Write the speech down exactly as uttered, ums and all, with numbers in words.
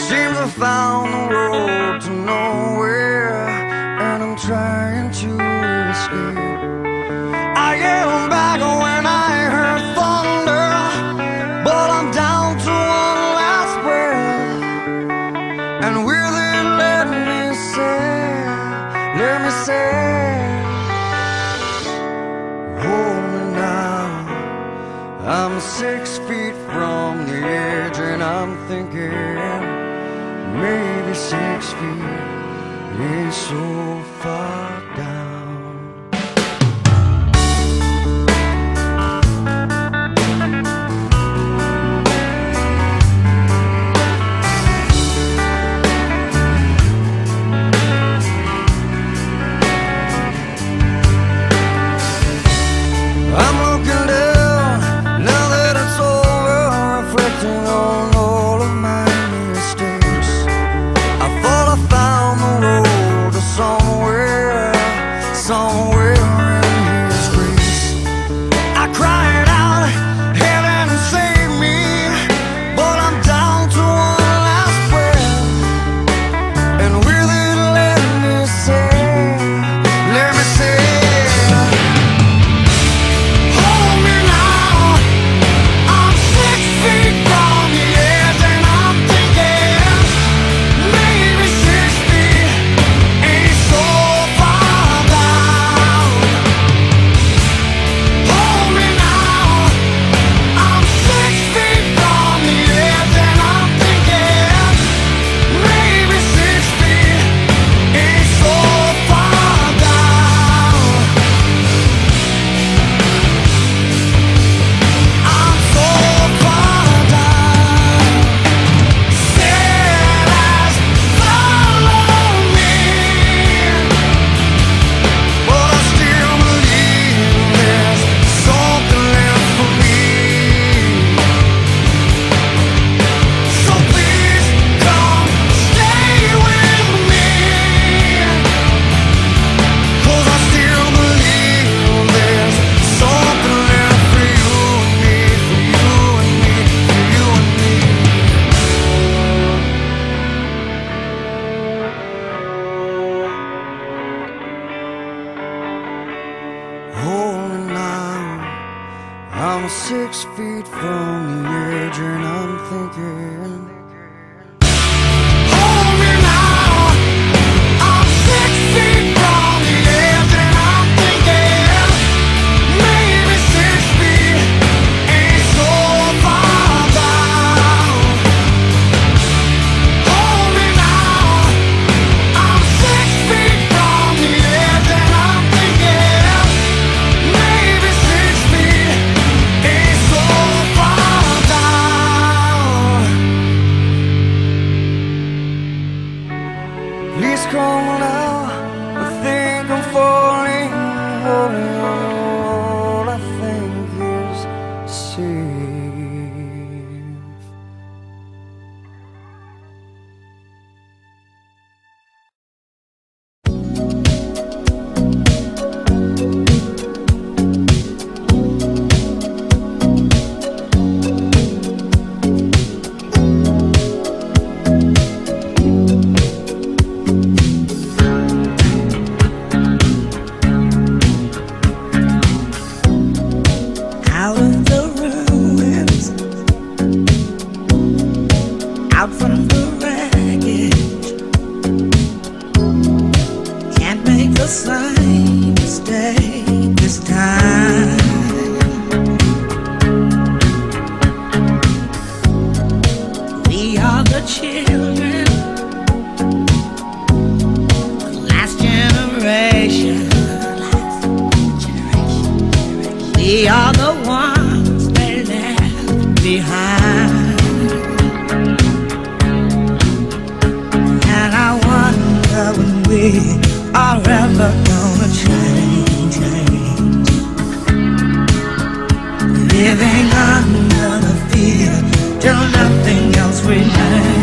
Seems I found the road to nowhere, and I'm trying to escape. I am back when I heard thunder, but I'm down to one last breath. And with it, let me say, let me say, hold me now. I'm six feet from the edge, and I'm thinking maybe six feet ain't so far down. I'm looking down, now that it's over, reflecting on all of my mistakes. I thought I found the road to somewhere, somewhere in His grace. I cried out, heaven save me, but I'm down to one last breath. And with it, let me say, let me say, hold me now. I'm six feet from the edge, and I'm thinking maybe six feet ain't so far down. Hold me now. I'm six feet from the edge, and I'm thinking maybe six feet ain't so far down. I'm so far down. Said as follow me, but I still believe there's something left for me. So please come stay with me, 'cause I still believe there's something left for you and me, for you and me, for you and me. Hold me now. I'm six feet from the edge, and I'm thinking, hold me now. I'm six feet from the edge, and I'm thinking maybe six feet ain't so far down. Hold me now. I'm six feet from the edge, and I'm thinking maybe six feet ain't so far down. Please come now. I think I'm falling, holding on to all I think is safe. Out of the ruins, out from the wreckage, can't make the same mistake this time. We are the children, the last generation. We are the ones they left behind. And I wonder when we are ever gonna change, change. Living under the fear till nothing else remains.